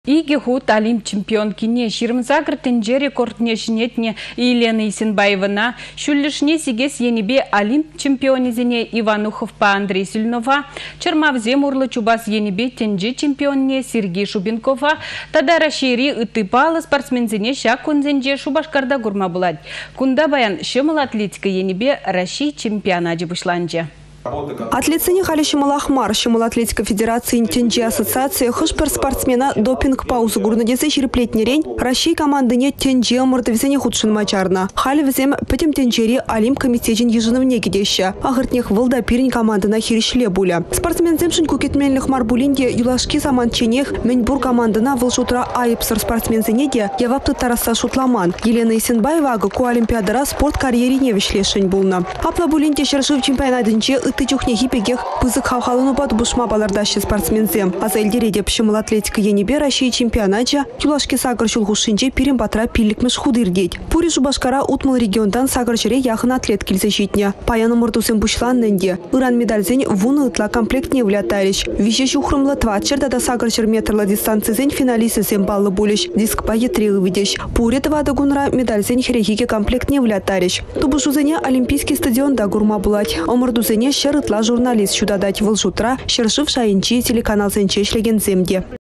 Иги хут Олимп чемпион кине Ширмзагр тенже рекордне жнетне Елена Исенбаевна, шуллишне сигес енибе Олимп чемпионизине Ивануховпа Андрей Сильнова, Чермавзе Мурлы Чубас енибе тенже чемпионне Сергей Шубенкова, тада Рашири ытыпалы спортсмензине шак кунзенже Шубашкарда гурма булать. Кунда баян шымыл атлетика енибе Россия чемпионаджи бушланже. Атлетсене хали Шималахмар, Шимал Атлетика Федерации Тенджи Ассоциации, хышпер спортсмена допинг паузу гурнадесы череплетний рень, Россия команды нет Тенджи Амурдовизене худшин мачарна. Хали взем пятим Тенджери Олимп комитетин еженовне гидеща, а гыртнех волда пирень команды на хиришле буля. Спортсмен земшин кукетменлих марбулинде юлашки саманченех, Меньбур команды на волшутра айпсер спортсмен зенеде, явапты тараса шутламан. Елена Исенбаева ку олимпиадара спорт карьере не вишлешень булна. Апла булинде шершив чемпионатынче ты чухне хипегех пызык хавхалуну под бушма балардащи спортсмензем. А за эльдереде пшимал атлетика енибе России чемпионача юлашки сагар шулхушинче пирим батра пиликмеш худырдеть. Пури Шубашкара утмал региондан сагар чере яхын атлет килзащитня. Паяны мурдусем бушлан ненде. Иран медальзень вуны ытла комплект не влятарищ. Вище шухрымла твачер да сагар чер метрла дистанции зень финалисты зем баллы булищ. Диск пае трилы видещ. Пури твада гунра медальзень херехике комплект не влятарищ. Тубушузене олимпийский стадион да гурма булать. Омурдузене шерытла журналист сюда дать волжутра, шершив шаинчи телеканал зенчеш легенземде.